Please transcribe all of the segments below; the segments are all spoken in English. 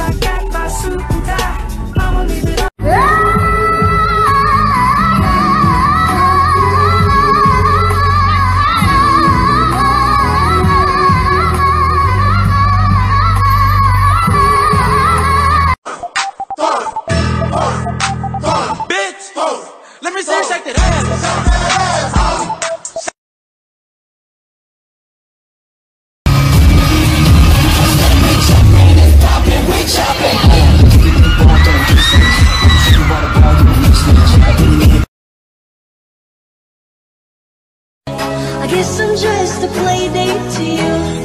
I got my suit and tie. I'ma leave it Let me see you shake that ass. I guess I'm just a play date to you.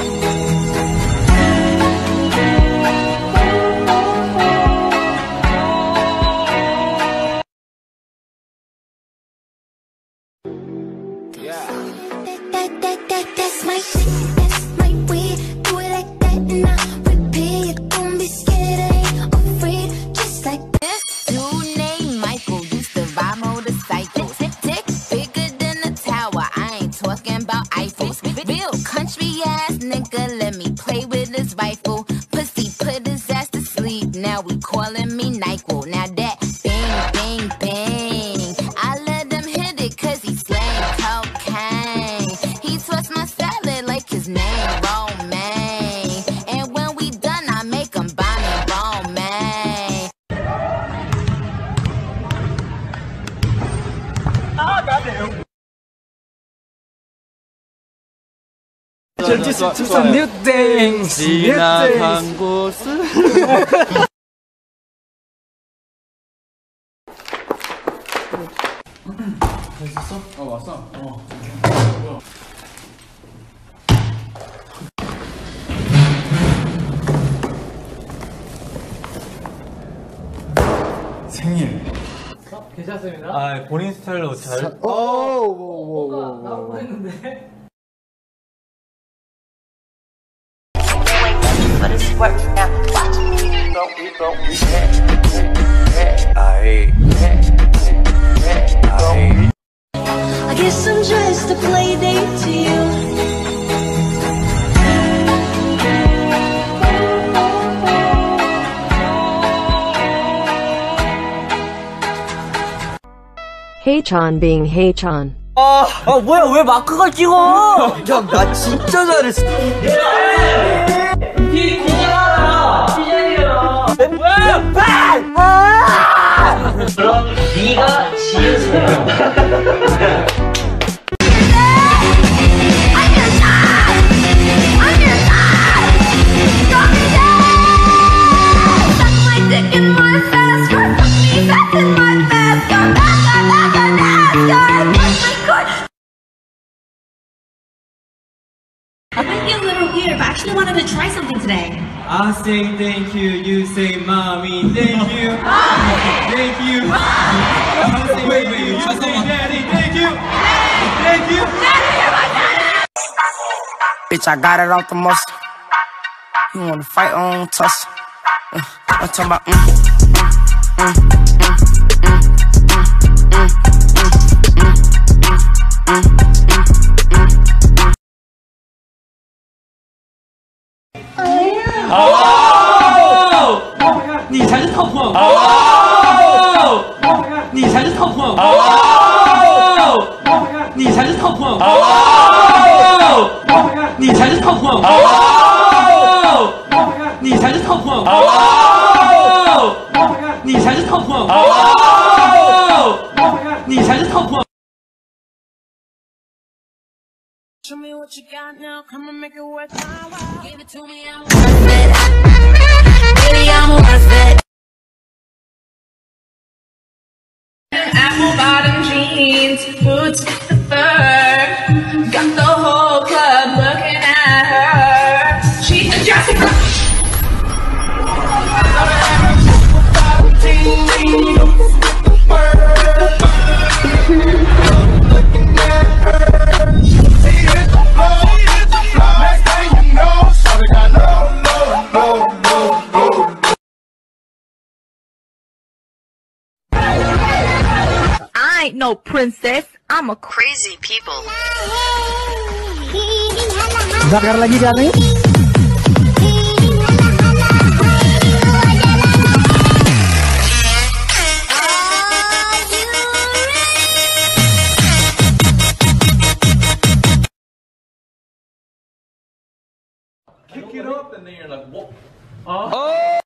That's my shit, that's my way. Do it like that and I repeat. Don't be scared, I ain't afraid. Just like this. Dude named Michael used to ride motorcycles. Tick, bigger than a tower. I ain't talking about Eiffels. Real country ass nigga, let me play with his rifle. Pussy put his ass to sleep. Now we calling me NyQuil. Now that bang, bang, bang. I let him hit it cause he slang cocaine. He twists my salad like his name Romaine. And when we done, I make him buy me Romaine. 지나간 곳은 됐어? 왔어? 생일. 괜찮습니다. 아 본인 스타일로 잘. 뭐가 나오고 했는데. But it's work now. Watch me. We go. I guess I'm just a play date to you. Haechan being Haechan. 뭐야 왜 마크가 찍어? 형 나 진짜 잘했어. 그럼 네가 지으세요. It might be a little weird, but I actually wanted to try something today. I say thank you, you say mommy, thank you, thank you. Wait, you say daddy, thank you, thank you. Bitch, I got it off the muscle. You wanna fight on tussle? I'm talking about 你才是 top one， 你才是 top one， 你才是 top one， 你才是 top one， 你才是 top one， 你才是 top one， 你才是 top one。 Show me what you got now, come and make it worth my while. Give it to me, I'm worth it. Baby, I'm worth it. Apple bottom jeans, boots with the fur. Got the whole club looking at her. She's a Jessica. I ain't no princess. I'm a crazy people. Bakar lagi kami. you're like, what? Oh!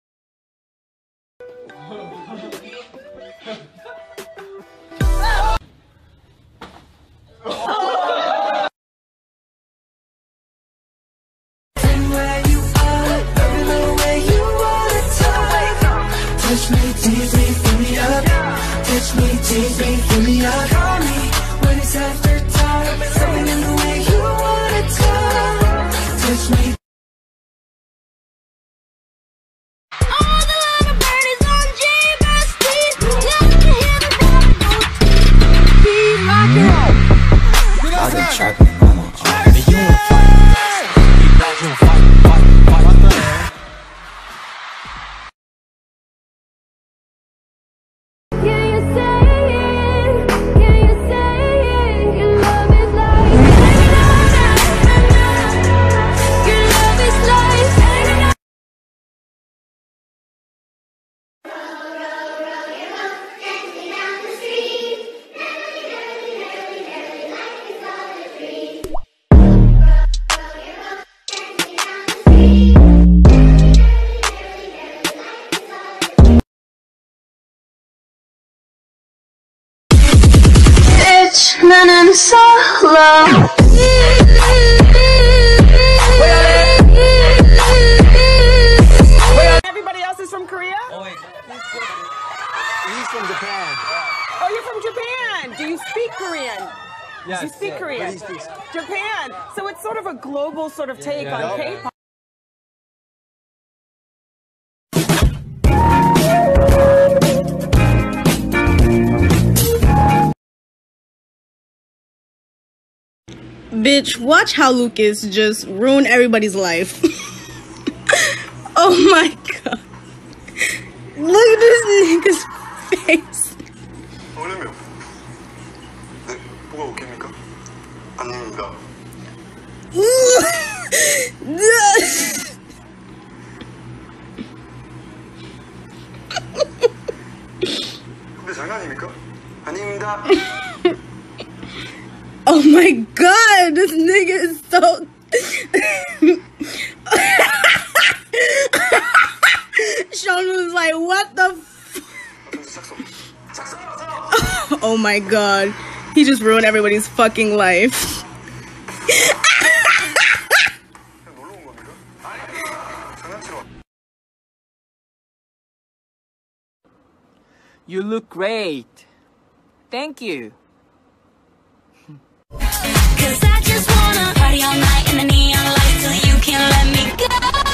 Touch me, tease me, fill me up. Touch me, tease me, fill me up. Call me when it's after dark. Something in the way you wanna talk. Touch me. All the little birdies on J-Bus, please. Let me hear the rock and roll. I've been trapping in my life. You wanna fight? You wanna fight? Running solo. Everybody else is from Korea? Oh, wait. He's from Japan. Oh, you're from Japan. Do you speak Korean? Yes, You speak yeah. Korean? He speaks. Japan. So it's sort of a global sort of take Yeah. on K-pop. Bitch, watch how Lucas just ruin everybody's life. Oh my god. Look at this nigga's face. 어려면 네, 뭐가 웃깁니까? 아닙니다. 근데 장난입니까? 아닙니다. Oh my god, this nigga is so... Sean was like, what the f... Oh my god. He just ruined everybody's fucking life. You look great. Thank you. Cause I just wanna party all night in the neon lights till you can't let me go.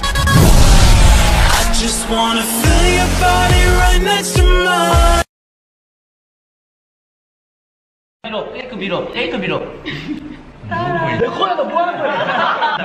I just wanna feel your body right next to mine. 밀어, 페이크 밀어, 페이크 밀어. 내 코야, 너 뭐 하는 거야?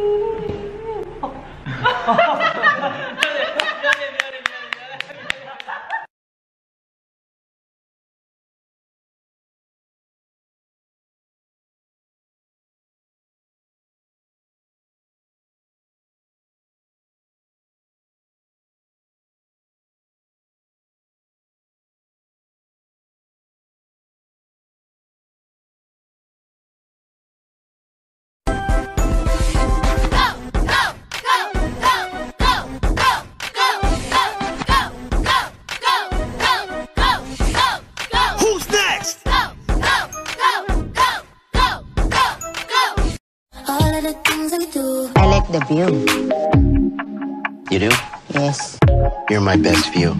I like the view. You do? Yes. You're my best view.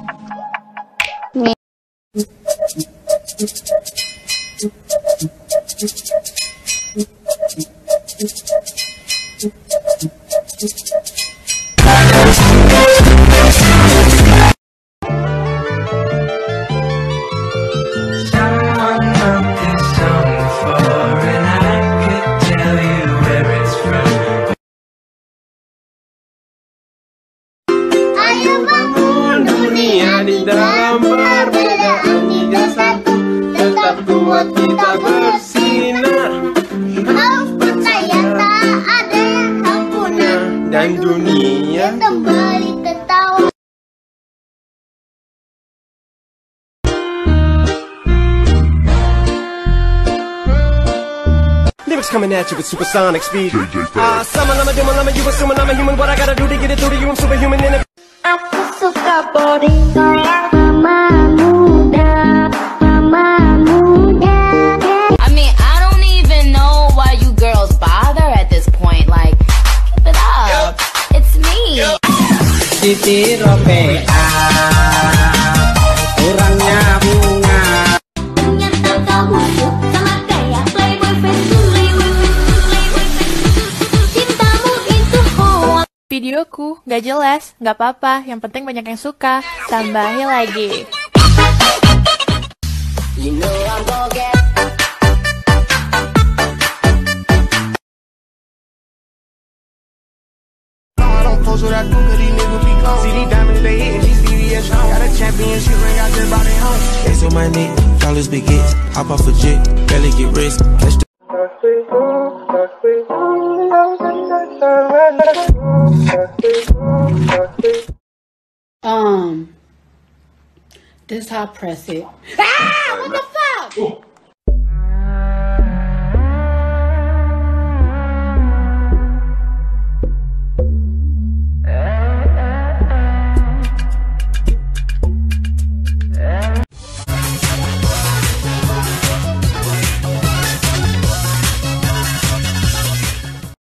Di dalam perbedaan hingga satu, tetap kuat kita bersinar. Harus percaya tak ada yang akan punah, Dan dunia kembali tertawa. Lyrics coming at you with supersonic speed. Summon, I'm a demon, I'm a you assuming I'm a human. What I gotta do to get it through to you? I'm superhuman in it. Aku suka body kayak mama muda, mama muda. I mean, I don't even know why you girls bother at this point. Like, keep it up. It's me. Siti Rope kurangnya bunga. Ternyata kamu sama kayak playboy fashion. Cintamu itu hoax. Videoku nggak jelas, nggak apa-apa. Yang penting banyak yang suka. Tambahin lagi. You know I'm gonna get. Post what I do, cause these niggas be gone. See these diamonds, they hitting these VVS. Got a championship ring, I just bought it home. Ace on my neck, dollars big hits. Hop off a jet, barely get rest. Catch the this how I press it. Ah!